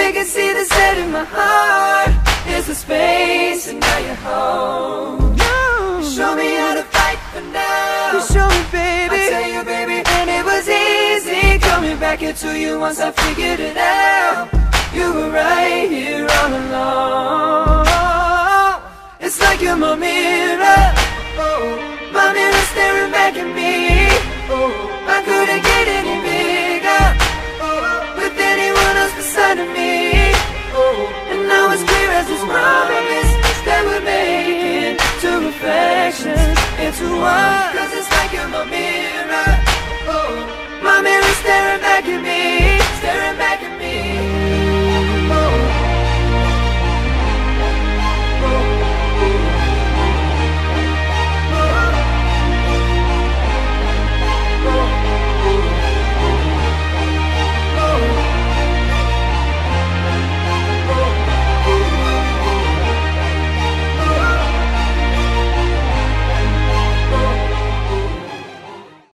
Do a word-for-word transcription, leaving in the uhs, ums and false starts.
they can see the set in my heart. There's a space and now you're home. You show me how to fight for now. You show me, baby. I tell you, baby, and it was easy coming back into you once I figured it out. You were right here all along. It's like you're my mirror, oh, my mirror staring back at me.